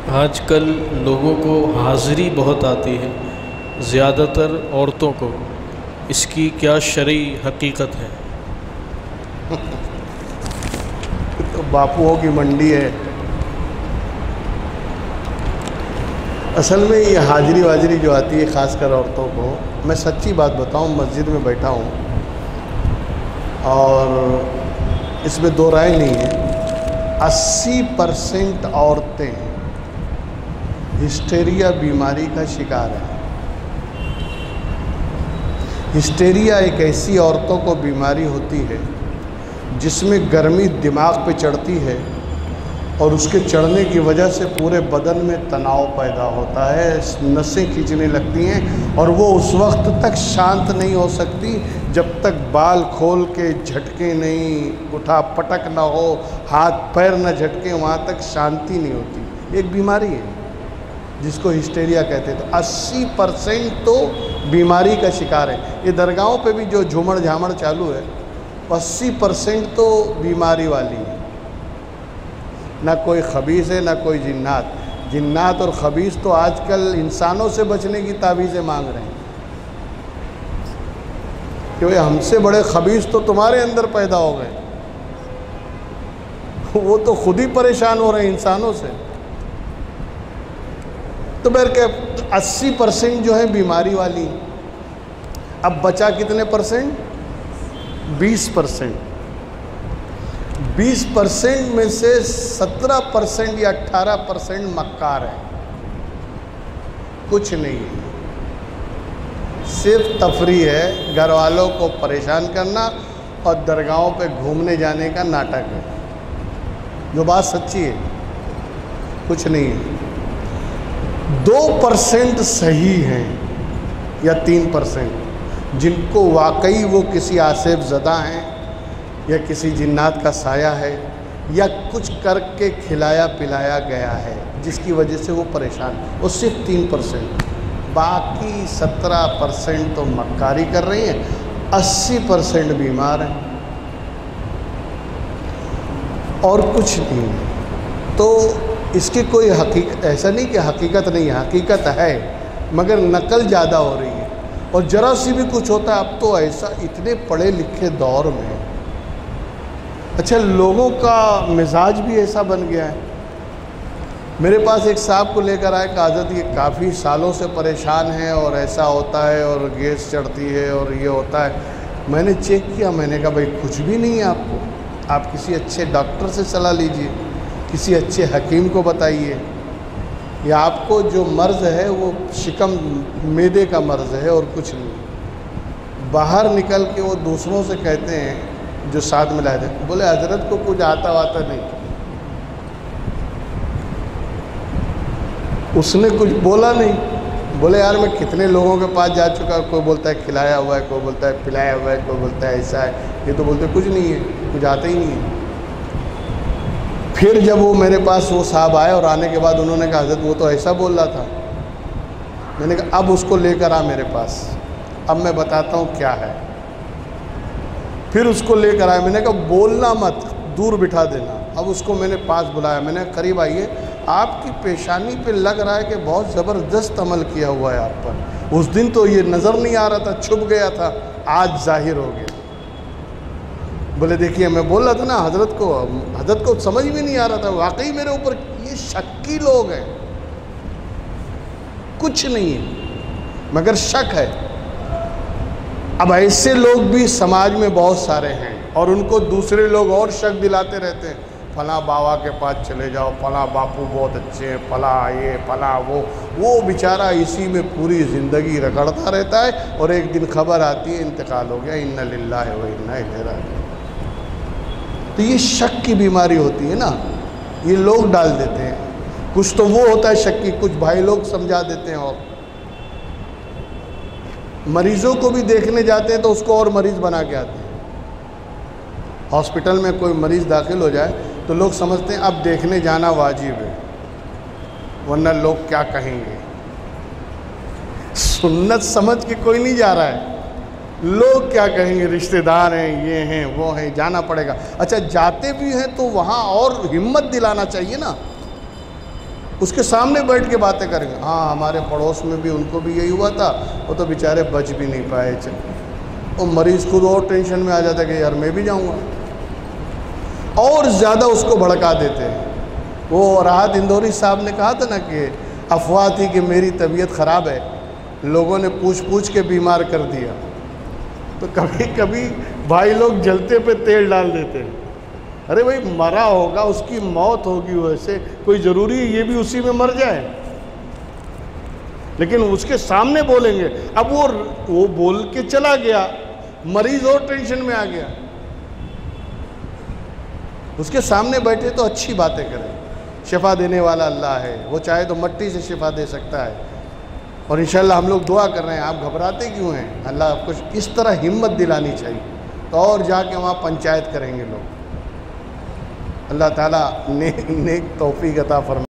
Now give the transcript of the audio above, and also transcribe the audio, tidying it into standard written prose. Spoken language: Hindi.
आजकल लोगों को हाज़िरी बहुत आती है, ज़्यादातर औरतों को। इसकी क्या शरई हकीकत है? तो बापुओं की मंडी है। असल में ये हाजिरी वाजिरी जो आती है ख़ासकर औरतों को, मैं सच्ची बात बताऊं, मस्जिद में बैठा हूं और इसमें दो राय नहीं है। 80% औरतें हिस्टेरिया बीमारी का शिकार है। हिस्टेरिया एक ऐसी औरतों को बीमारी होती है जिसमें गर्मी दिमाग पे चढ़ती है और उसके चढ़ने की वजह से पूरे बदन में तनाव पैदा होता है, नसें खींचने लगती हैं और वो उस वक्त तक शांत नहीं हो सकती जब तक बाल खोल के झटके नहीं, उठा पटक ना हो, हाथ पैर ना झटके, वहाँ तक शांति नहीं होती। एक बीमारी है जिसको हिस्टेरिया कहते हैं। तो 80% तो बीमारी का शिकार है। ये दरगाहों पे भी जो झूमड़ झामड़ चालू है, 80% तो बीमारी वाली है। ना कोई खबीस है ना कोई जिन्नात। जिन्नात और खबीस तो आजकल इंसानों से बचने की तावीज़ें मांग रहे हैं कि भाई हमसे बड़े खबीस तो तुम्हारे अंदर पैदा हो गए। वो तो खुद ही परेशान हो रहे हैं इंसानों से। तो मेरे के 80% जो है बीमारी वाली। अब बचा कितने परसेंट? 20%। 20% में से 17% या 18% मक्कार है, कुछ नहीं है, सिर्फ तफरी है, घर वालों को परेशान करना और दरगाहों पे घूमने जाने का नाटक है। जो बात सच्ची है, कुछ नहीं है। 2% सही हैं या 3% जिनको वाकई वो किसी आसेब ज़दा हैं या किसी जिन्नात का साया है या कुछ करके खिलाया पिलाया गया है जिसकी वजह से वो परेशान, वो सिर्फ 3%। बाकी 17% तो मक्कारी कर रही हैं, 80% बीमार हैं और कुछ नहीं। तो इसकी कोई हकीकत, ऐसा नहीं कि हकीकत नहीं है, हकीकत है मगर नकल ज़्यादा हो रही है। और ज़रा सी भी कुछ होता है, अब तो ऐसा इतने पढ़े लिखे दौर में, अच्छा लोगों का मिजाज भी ऐसा बन गया है। मेरे पास एक साहब को लेकर आए कि हज़रत ये काफ़ी सालों से परेशान है और ऐसा होता है और गैस चढ़ती है और ये होता है। मैंने चेक किया, मैंने कहा भाई कुछ भी नहीं है आपको, आप किसी अच्छे डॉक्टर से सलाह लीजिए, किसी अच्छे हकीम को बताइए, या आपको जो मर्ज़ है वो शिकम मैदे का मर्ज़ है और कुछ नहीं। बाहर निकल के वो दूसरों से कहते हैं जो साथ में लाए थे, बोले हजरत को कुछ आता वाता नहीं। उसने कुछ बोला नहीं। बोले यार मैं कितने लोगों के पास जा चुका, कोई बोलता है खिलाया हुआ है, कोई बोलता है पिलाया हुआ है, कोई बोलता है ऐसा है, ये तो बोलते कुछ नहीं है, कुछ आता ही नहीं है। फिर जब वो मेरे पास वो साहब आए और आने के बाद उन्होंने कहा हज़रत वो तो ऐसा बोल रहा था। मैंने कहा अब उसको लेकर आ मेरे पास, अब मैं बताता हूँ क्या है। फिर उसको लेकर आया, मैंने कहा बोलना मत, दूर बिठा देना। अब उसको मैंने पास बुलाया, मैंने करीब आइए, आपकी पेशानी पे लग रहा है कि बहुत ज़बरदस्त अमल किया हुआ है आप पर। उस दिन तो ये नज़र नहीं आ रहा था, छुप गया था, आज जाहिर हो गया। बोले देखिए मैं बोल रहा था ना हजरत को समझ में नहीं आ रहा था, वाकई मेरे ऊपर ये शक्की लोग हैं, कुछ नहीं है मगर शक है। अब ऐसे लोग भी समाज में बहुत सारे हैं और उनको दूसरे लोग और शक दिलाते रहते हैं, फला बाबा के पास चले जाओ, फला बापू बहुत अच्छे हैं, फला ये फला वो बेचारा इसी में पूरी ज़िंदगी रगड़ता रहता है और एक दिन खबर आती है इंतकाल हो गया, इन्ना लिल्लाहि व इन्ना इलैहि राजिऊन। तो ये शक की बीमारी होती है ना, ये लोग डाल देते हैं। कुछ तो वो होता है शक्की, कुछ भाई लोग समझा देते हैं। और मरीज़ों को भी देखने जाते हैं तो उसको और मरीज़ बना के आते हैं। हॉस्पिटल में कोई मरीज़ दाखिल हो जाए तो लोग समझते हैं अब देखने जाना वाजिब है, वरना लोग क्या कहेंगे। सुन्नत समझ के कोई नहीं जा रहा है, लोग क्या कहेंगे, रिश्तेदार हैं, ये हैं, वो हैं, जाना पड़ेगा। अच्छा जाते भी हैं तो वहाँ और हिम्मत दिलाना चाहिए ना उसके सामने बैठ के बातें करेंगे। हाँ, हमारे पड़ोस में भी उनको भी यही हुआ था, वो तो बेचारे बच भी नहीं पाए। चल, और मरीज़ खुद और टेंशन में आ जाता है कि यार मैं भी जाऊँगा, और ज़्यादा उसको भड़का देते हैं। वो राहत इंदौरी साहब ने कहा था ना कि अफवाह थी कि मेरी तबीयत ख़राब है, लोगों ने पूछ पूछ के बीमार कर दिया। तो कभी कभी भाई लोग जलते पे तेल डाल देते हैं। अरे भाई, मरा होगा, उसकी मौत होगी, वैसे कोई ज़रूरी है ये भी उसी में मर जाए? लेकिन उसके सामने बोलेंगे। अब वो बोल के चला गया, मरीज और टेंशन में आ गया। उसके सामने बैठे तो अच्छी बातें करें। शिफा देने वाला अल्लाह है, वो चाहे तो मट्टी से शिफा दे सकता है। और इंशाल्लाह हम लोग दुआ कर रहे हैं। आप घबराते क्यों हैं? अल्लाह आपको इस तरह हिम्मत दिलानी चाहिए, तो और जाके वहाँ पंचायत करेंगे लोग। अल्लाह ताला नेक तौफीक अता फरमाए।